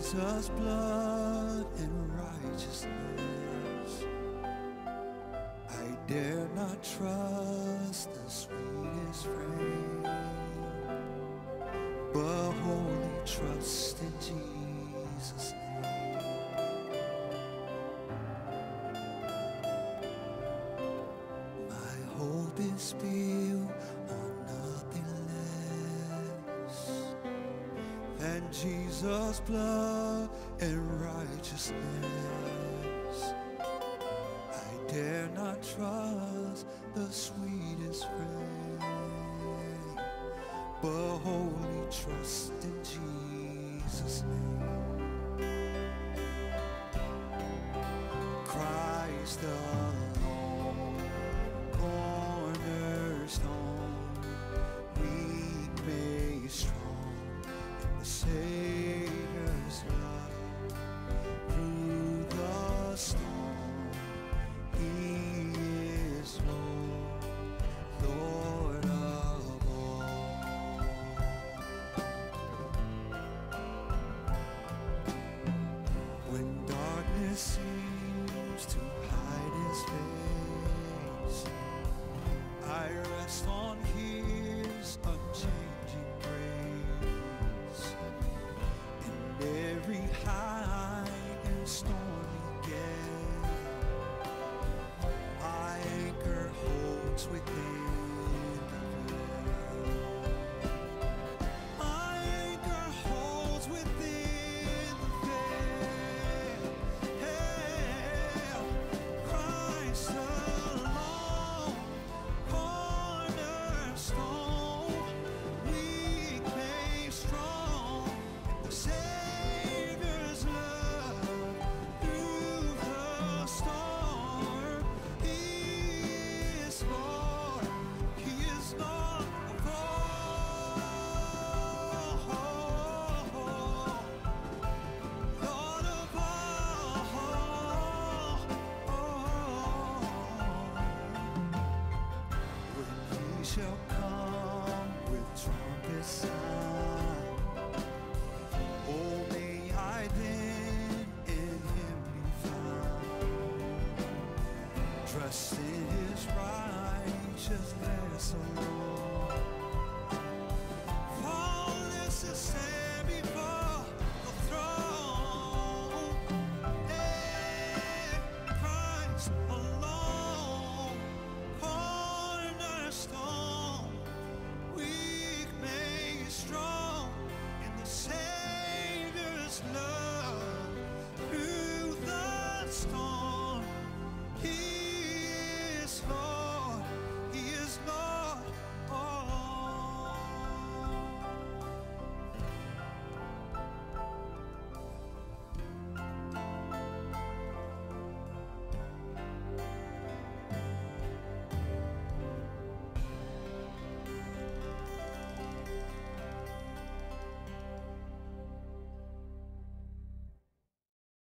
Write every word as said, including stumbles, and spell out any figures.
Jesus' blood and righteousness, I dare not trust the sweetest frame, but wholly trust in Jesus' name. My hope is built on nothing less than Jesus' blood and righteousness. I dare not trust the sweetest frame, but wholly trust in Jesus' name. Christ alone, cornerstone, weak made strong in the Savior's love. Through the storm, He is Lord, Lord of all. When darkness seems to hide His face, I rest on His unchanging grace. In every high and stormy gale, my anchor holds within the veil. My anchor holds within the veil. Christ alone, cornerstone, weak made strong in the Savior's love. Through the storm, He is Lord, He is Lord of all, Lord of all. When He shall come with trumpet sound,